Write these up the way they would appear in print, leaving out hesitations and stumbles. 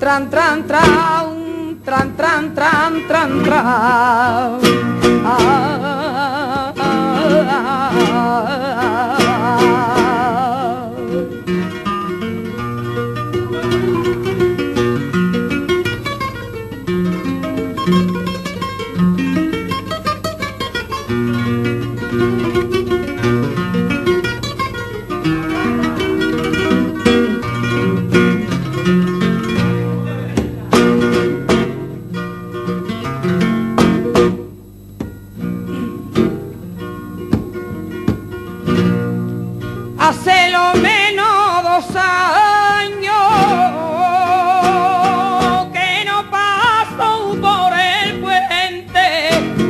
tran, tran, tran, tran, tran, tran, tran, tran. Hace lo menos 2 años que no paso por el puente.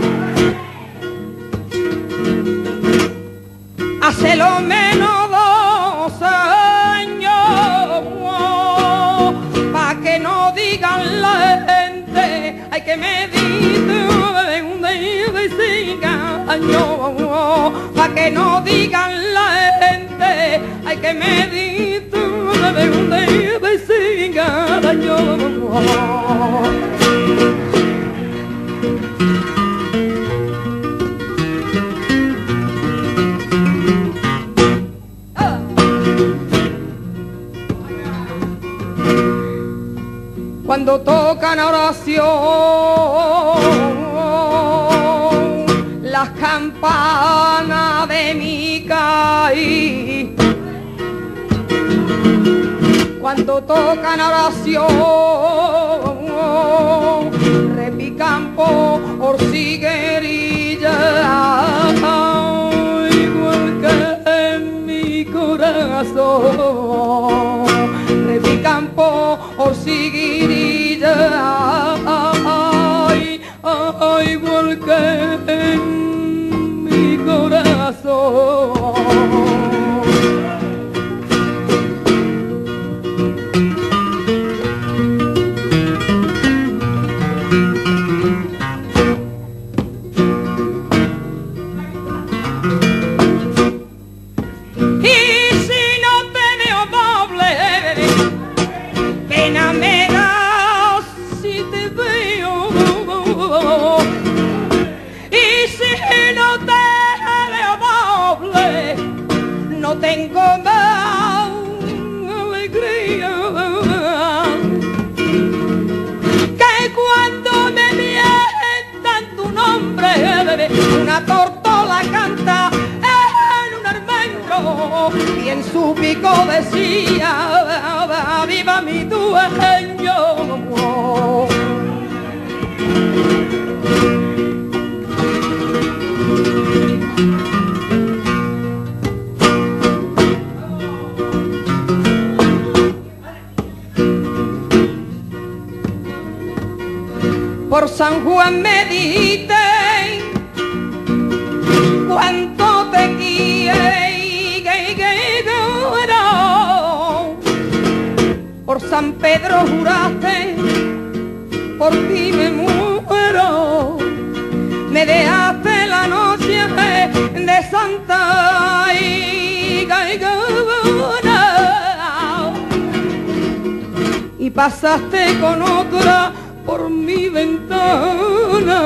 Hace lo menos 2 años, pa' que no digan la gente, hay que medir de un desengaño, pa' que no digan la gente, hay que medir de un desengaño. Cuando tocan oración las campanas de mi caí, cuando tocan oración repican por siguerilla, igual que en mi corazón repican por siguerilla, igual que en mi corazón. Tengo más alegría que cuando me mientan tu nombre. Una tortola canta en un almendro y en su pico decía viva mi dueño. Por San Juan me dijiste cuánto te quiero. Por San Pedro juraste, por ti me muero. Me dejaste la noche de Santa y pasaste con otra por mi ventana.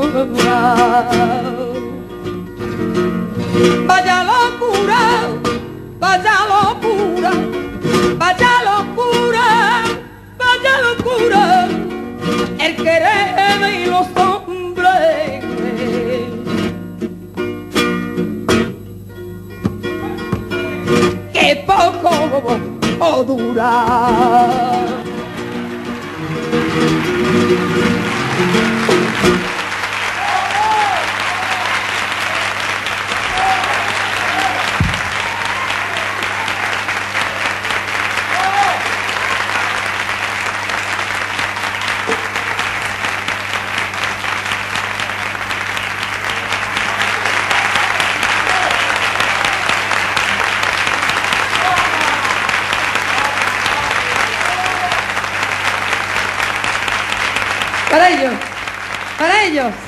Vaya locura, vaya locura, vaya locura, vaya locura, el querer y los hombres. Que poco dura. Para ellos.